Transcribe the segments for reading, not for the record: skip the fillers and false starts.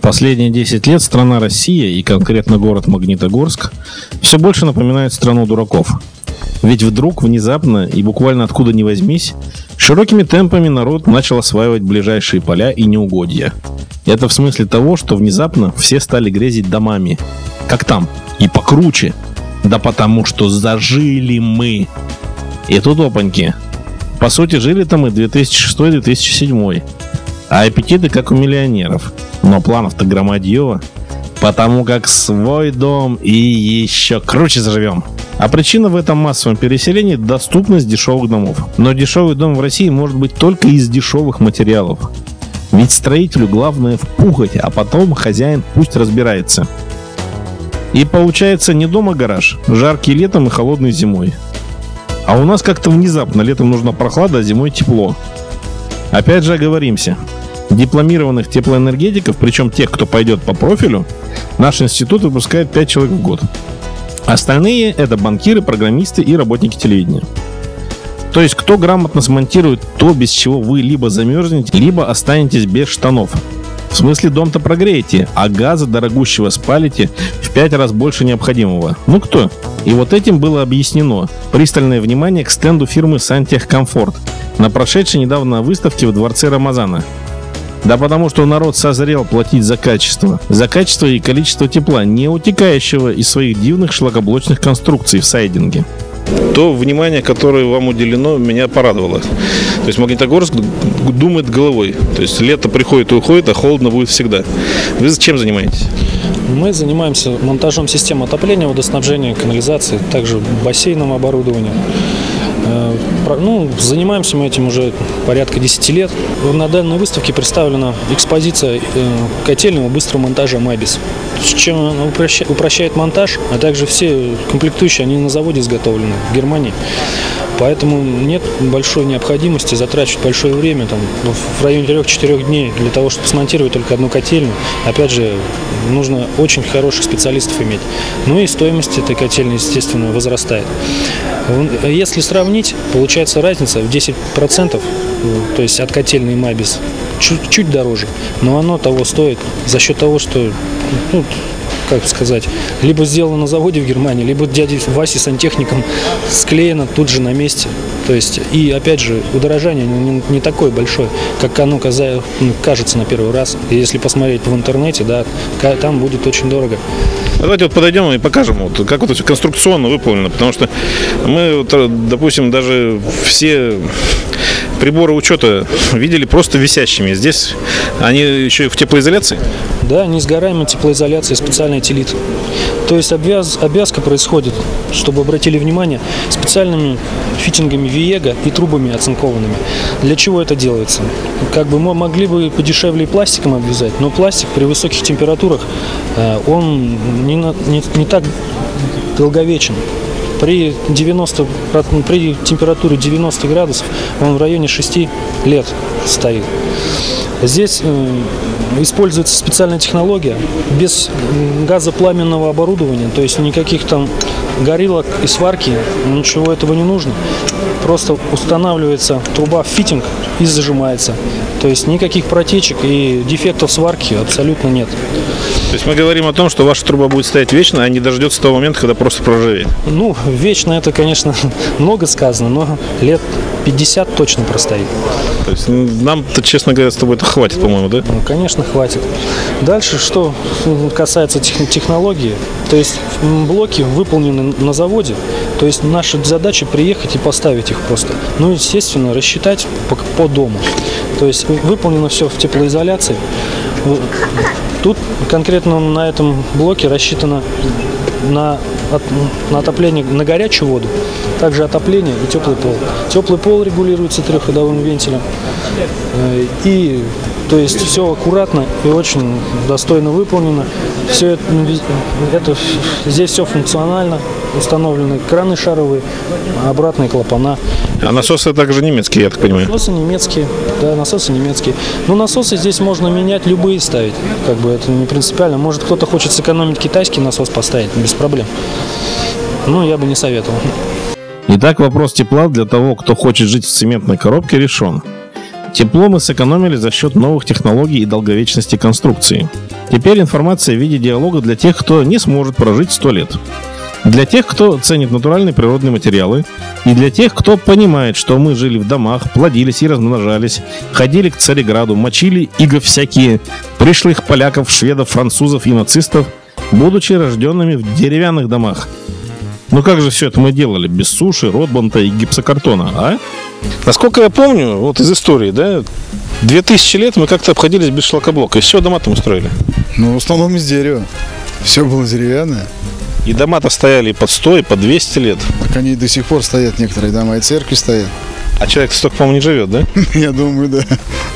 Последние 10 лет страна Россия, и конкретно город Магнитогорск, все больше напоминает страну дураков. Ведь вдруг, внезапно и буквально откуда ни возьмись, широкими темпами народ начал осваивать ближайшие поля и неугодья. Это в смысле того, что внезапно все стали грезить домами. Как там? И покруче. Да потому что зажили мы. И тут опаньки. По сути, жили-то мы 2006-2007. А аппетиты как у миллионеров. Но планов-то громадьево. Потому как свой дом и еще круче заживем. А причина в этом массовом переселении – доступность дешевых домов. Но дешевый дом в России может быть только из дешевых материалов. Ведь строителю главное впухать, а потом хозяин пусть разбирается. И получается не дом, а гараж. Жаркий летом и холодный зимой. А у нас как-то внезапно летом нужна прохлада, а зимой тепло. Опять же оговоримся. Дипломированных теплоэнергетиков, причем тех, кто пойдет по профилю, наш институт выпускает 5 человек в год. Остальные — это банкиры, программисты и работники телевидения. То есть, кто грамотно смонтирует то, без чего вы либо замерзнете, либо останетесь без штанов. В смысле, дом-то прогреете, а газа дорогущего спалите в 5 раз больше необходимого. Ну кто? И вот этим было объяснено пристальное внимание к стенду фирмы «Сантехкомфорт» на прошедшей недавно выставке в дворце Рамазана. Да потому что народ созрел платить за качество. За качество и количество тепла, не утекающего из своих дивных шлакоблочных конструкций в сайдинге. То внимание, которое вам уделено, меня порадовало. То есть Магнитогорск думает головой. То есть лето приходит и уходит, а холодно будет всегда. Вы чем занимаетесь? Мы занимаемся монтажом систем отопления, водоснабжения, канализации, также бассейном оборудования. Занимаемся мы этим уже порядка 10 лет. На данной выставке представлена экспозиция котельного быстрого монтажа «Мабис». Чем она упрощает монтаж, а также все комплектующие, они на заводе изготовлены в Германии. Поэтому нет большой необходимости затрачивать большое время, в районе 3-4 дней для того, чтобы смонтировать только одну котельную. Опять же, нужно очень хороших специалистов иметь. Ну и стоимость этой котельной, естественно, возрастает. Если сравнить, получается разница в 10%, то есть от котельной «Мабис», чуть дороже, но оно того стоит за счет того, что, либо сделано на заводе в Германии, либо дядей Васей сантехником склеено тут же на месте. То есть, и опять же, удорожание не такое большое, как оно кажется на первый раз. И если посмотреть в интернете, да, там будет очень дорого. Давайте подойдем и покажем, как это все конструкционно выполнено. Потому что мы, допустим, даже все приборы учета видели просто висящими. Здесь они еще и в теплоизоляции? Да, несгораемая теплоизоляция, специальный телит. То есть обвязка происходит, чтобы обратили внимание, специальными фитингами Виега и трубами оцинкованными. Для чего это делается? Мы могли бы подешевле и пластиком обвязать, но пластик при высоких температурах, он не так долговечен. При температуре 90 градусов он в районе 6 лет стоит. Здесь используется специальная технология без газопламенного оборудования, то есть никаких там горелок и сварки, ничего этого не нужно. Просто устанавливается труба в фитинг и зажимается. То есть никаких протечек и дефектов сварки абсолютно нет. То есть мы говорим о том, что ваша труба будет стоять вечно, а не дождется того момента, когда просто проржавеет? Вечно это, конечно, много сказано, но лет 50 точно простоит. То есть нам-то, честно говоря, с тобой это хватит, по-моему, да? Конечно, хватит. Дальше, что касается технологии, то есть блоки выполнены на заводе, то есть наша задача приехать и поставить их просто. Естественно, рассчитать по дому. То есть выполнено все в теплоизоляции. Тут конкретно на этом блоке рассчитано на отопление на горячую воду, также отопление и теплый пол. Теплый пол регулируется трехходовым вентилем. И то есть все аккуратно и очень достойно выполнено. Все это здесь все функционально, установлены краны шаровые, обратные клапана. А насосы также немецкие, я так понимаю? Насосы немецкие, да, насосы немецкие. Насосы здесь можно менять, любые ставить, это не принципиально. Может, кто-то хочет сэкономить китайский насос поставить, без проблем. Я бы не советовал. Итак, вопрос тепла для того, кто хочет жить в цементной коробке, решен. Тепло мы сэкономили за счет новых технологий и долговечности конструкции. Теперь информация в виде диалога для тех, кто не сможет прожить 100 лет. Для тех, кто ценит натуральные природные материалы. И для тех, кто понимает, что мы жили в домах, плодились и размножались, ходили к Цареграду, мочили иго всякие, пришлых поляков, шведов, французов и нацистов, будучи рожденными в деревянных домах. Ну как же все это мы делали без суши, ротбанта и гипсокартона, а? Насколько я помню, вот из истории, да, 2000 лет мы как-то обходились без шлакоблока. Из чего дома-то мы строили? Ну, в основном из дерева. Все было деревянное. И дома-то стояли и под 100, и под 200 лет. Так они и до сих пор стоят, некоторые дома, и церкви стоят. А человек столько, по-моему, не живет, да? Я думаю, да.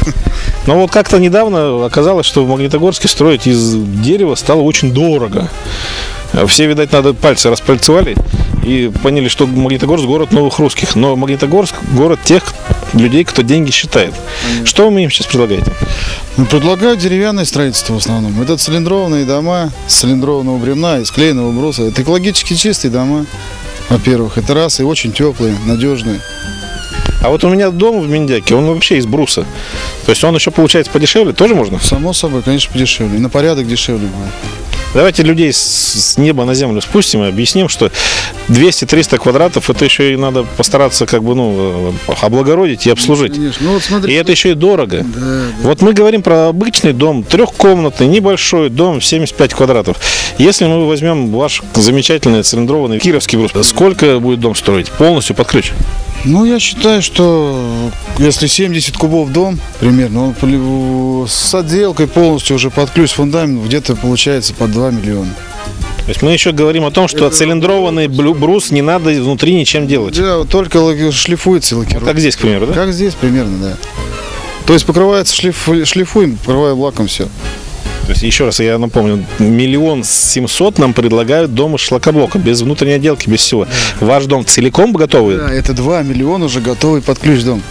Но вот как-то недавно оказалось, что в Магнитогорске строить из дерева стало очень дорого. Все, видать, надо пальцы распальцевали и поняли, что Магнитогорск город новых русских. Но Магнитогорск город тех людей, кто деньги считает. Что вы им сейчас предлагаете? Ну, предлагаю деревянное строительство в основном. Это цилиндрованные дома с цилиндрованного бревна и склеенного бруса. Это экологически чистые дома, во-первых. Это раз, и очень теплые, надежные. А вот у меня дом в Миндяке, он вообще из бруса. То есть он еще получается подешевле, тоже можно? Само собой, конечно, подешевле. И на порядок дешевле будет. Давайте людей с неба на землю спустим и объясним, что 200-300 квадратов это еще и надо постараться как бы, облагородить и обслужить. Конечно. Ну, вот смотри, и это еще и дорого. Да. Вот мы говорим про обычный дом, трехкомнатный, небольшой дом, 75 квадратов. Если мы возьмем ваш замечательный цилиндрованный кировский брус, сколько будет дом строить? Полностью под ключ? Ну, я считаю, что если 70 кубов дом, примерно, он с отделкой полностью уже под ключ фундамент, где-то получается под 2 миллиона. То есть мы еще говорим о том, что цилиндрованный брус не надо внутри ничем делать. Да, только шлифуется и лакируется. Как здесь, к примеру, да? Как здесь примерно, да. То есть покрывается шлифуем, покрываем лаком, все. То есть, еще раз я напомню, 1 700 000 нам предлагают дом из шлакоблока, без внутренней отделки, без всего. Ваш дом целиком готовый? Да, это 2 миллиона уже готовый под ключ дом.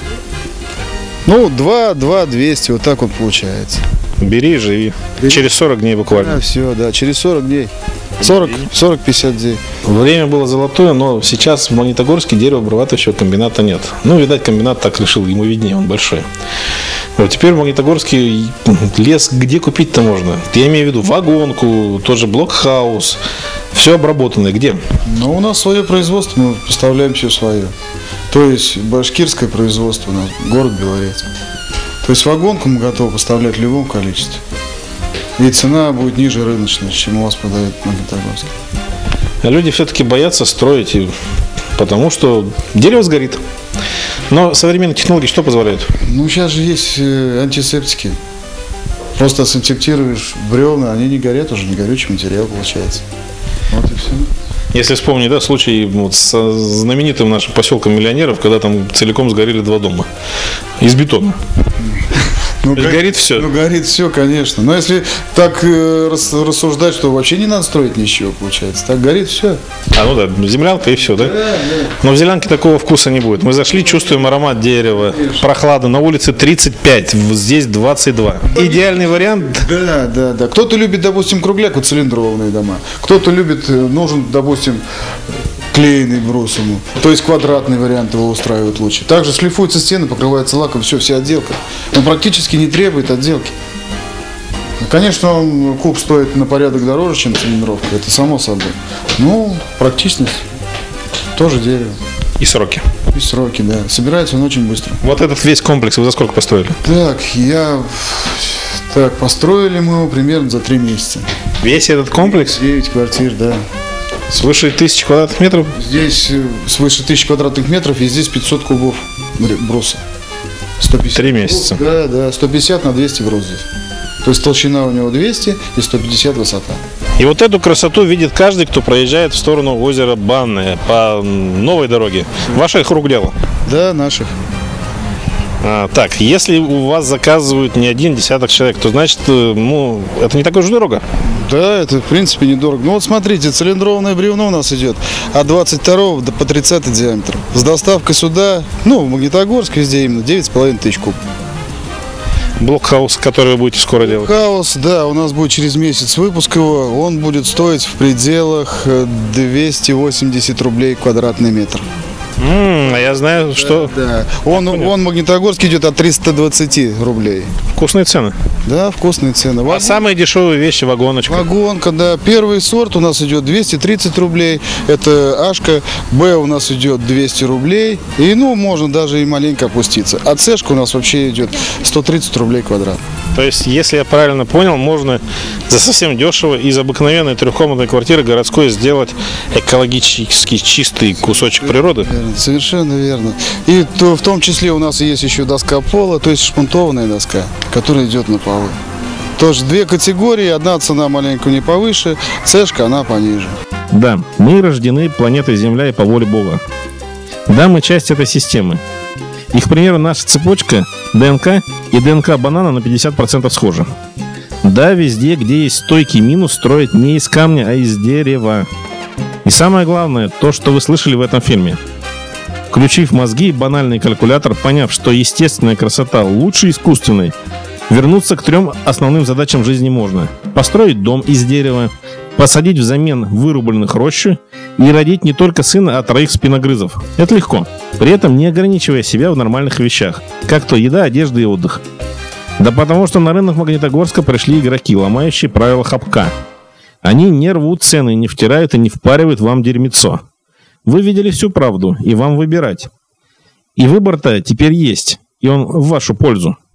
Ну, 2-2-200, вот так вот получается. Бери, живи. Через 40 дней буквально. Да, все, да, через 40 дней. 40-50 дней. Время было золотое, но сейчас в Магнитогорске деревообрабатывающего комбината нет. Ну, видать, комбинат так решил, ему виднее, он большой. Вот теперь в Магнитогорске лес где купить-то можно? Я имею в виду вагонку, тоже блокхаус. Все обработанное. Где? Ну, у нас свое производство, мы поставляем все свое. То есть башкирское производство у нас, город Белорецк. То есть вагонку мы готовы поставлять в любом количестве. И цена будет ниже рыночной, чем у вас продают в Магнитогорске. А люди все-таки боятся строить, потому что дерево сгорит. Но современные технологии что позволяют? Ну, сейчас же есть антисептики. Просто синтектируешь бревна, они не горят, уже не горючий материал получается. Вот и все. Если вспомнить, да, случай вот с знаменитым нашим поселком миллионеров, когда там целиком сгорели 2 дома из бетона. Ну, горит все. Ну, горит все, конечно. Но если так рассуждать, что вообще не надо строить ничего, получается. Так горит все. А, ну да, землянка и все, да? Да. Но в землянке такого вкуса не будет. Мы зашли, чувствуем аромат дерева, прохлада. На улице 35, здесь 22. Идеальный вариант. Да. Кто-то любит, допустим, кругляк, вот цилиндрованные дома. Кто-то любит, нужен, допустим, клееный брус ему. То есть квадратный вариант его устраивает лучше. Также шлифуются стены, покрывается лаком, вся отделка. Он практически не требует отделки. Конечно, куб стоит на порядок дороже, чем цилиндровка, это само собой. Ну, практичность, тоже дерево. И сроки. И сроки, да. Собирается он очень быстро. Вот этот весь комплекс вы за сколько построили? Так, построили мы его примерно за 3 месяца. Весь этот комплекс? 9 квартир, да. Свыше 1000 квадратных метров? Здесь свыше 1000 квадратных метров, и здесь 500 кубов бруса. 150 3 месяца. Да, 150 на 200 брус здесь. То есть толщина у него 200 и 150 высота. И вот эту красоту видит каждый, кто проезжает в сторону озера Банное по новой дороге. Ваших рук дело? Да, наших. Так, если у вас заказывают не 1 десяток человек, то значит, это не такое уж дорого. Да, это в принципе недорого. Ну вот смотрите, цилиндрованное бревно у нас идет от 22 по 30 диаметр. С доставкой сюда, в Магнитогорск везде именно 9500 куб. Блокхаус, который вы будете скоро делать? Блокхаус, да, у нас будет через месяц выпуск его. Он будет стоить в пределах 280 рублей квадратный метр. А я знаю, что Да. Он в Магнитогорске идет от 320 рублей. вкусные цены. Да, вкусные цены. А самые дешевые вещи вагоночка. Вагонка, да. Первый сорт у нас идет 230 рублей. Это Ашка. Б у нас идет 200 рублей. И, можно даже и маленько опуститься. А Цешка у нас вообще идет 130 рублей квадрат. То есть, если я правильно понял, можно за совсем дешево из обыкновенной трехкомнатной квартиры городской сделать экологически чистый кусочек природы. Верно, совершенно верно. И в том числе у нас есть еще доска пола, то есть шпунтованная доска, которая идет на полы. Тоже две категории, одна цена маленько не повыше, Цешка, она пониже. Да, мы рождены планетой Земля и по воле Бога. Да, мы часть этой системы. И, к примеру, наша цепочка ДНК и ДНК банана на 50% схожи. Да, везде, где есть стойкий минус, строят не из камня, а из дерева. И самое главное, то, что вы слышали в этом фильме. Включив мозги и банальный калькулятор, поняв, что естественная красота лучше искусственной, вернуться к 3 основным задачам жизни можно. Построить дом из дерева, посадить взамен вырубленных рощу и родить не только сына, а 3 спиногрызов. Это легко, при этом не ограничивая себя в нормальных вещах, как то еда, одежда и отдых. Да потому что на рынок Магнитогорска пришли игроки, ломающие правила хапка. Они не рвут цены, не втирают и не впаривают вам дерьмецо. Вы видели всю правду, и вам выбирать. И выбор-то теперь есть, и он в вашу пользу.